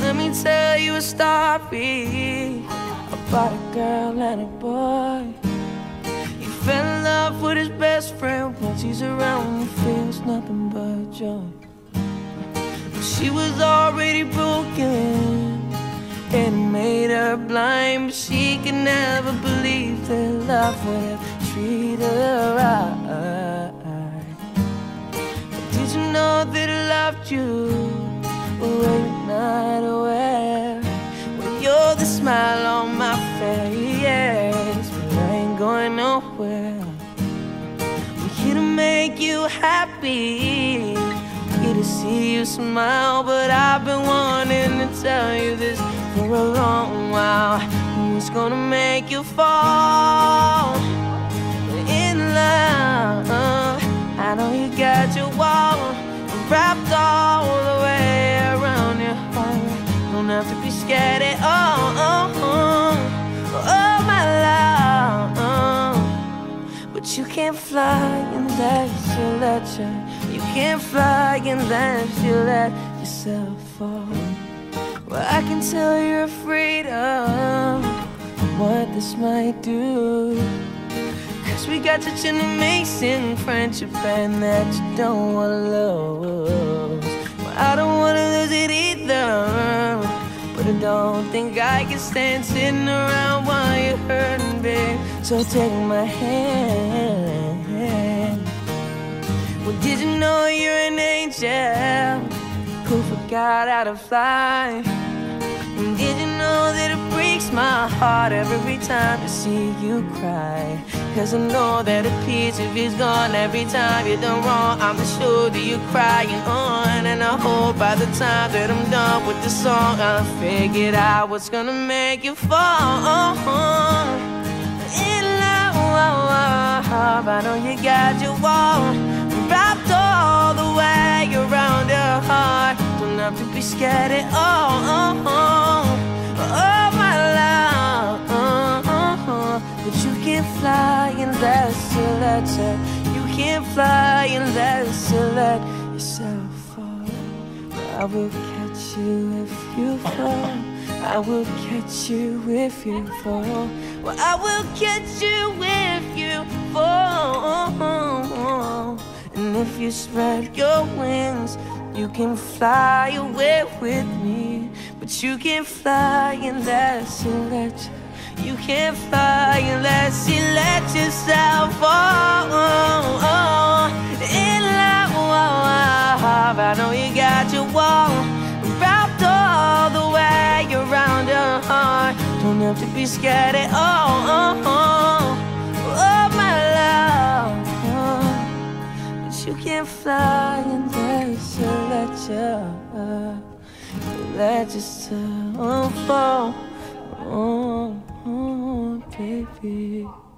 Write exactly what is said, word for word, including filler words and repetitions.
let me tell you a story about a girl and a boy. He fell in love with his best friend. Once he's around, he feels nothing but joy. But she was already broken, and it made her blind. But she could never believe that love would have treated her right. But did you know that I loved you? Well, you're not aware. Well, you're the smile on my face, but I ain't going nowhere. We're here to make you happy, here to see you smile. But I've been wanting to tell you this for a long while. Who's gonna make you fall in love? I know you got your wall wrapped all the way around your heart. Don't have to be scared at all. Oh, oh, oh my love. But you can't fly unless you let you. You can't fly unless you let yourself fall. Well, I can tell you're afraid of what this might do, 'cause we got such an amazing friendship and that you don't wanna lose. Well, I don't wanna lose it either, but I don't think I can stand sitting around while you're hurting, babe. So take my hand. Well, did you know you're an angel who forgot how to fly? And did you know that it breaks my heart every time to see you cry? 'Cause I know that a piece of you's gone every time you're done wrong. I'm sure that you're crying on, and I hope by the time that I'm done with the song, I'll figure out what's gonna make you fall in love. I know you got your wall wrapped all the way around your heart. Don't have to be scared at all. Oh, oh, oh my love. But you can't fly unless you let you. You can't fly unless you let yourself fall. I will catch you if you fall. I will catch you if you fall. Well, I will catch you if you fall. And if you spread your wings, you can fly away with me. But you can't fly unless you let you. You can't fly unless you let yourself fall in love. I know you got your wall wrapped all the way around your heart. Don't have to be scared at all. Oh, oh, oh my love. But you can't fly unless you let you, you let yourself fall. Oh, oh, baby.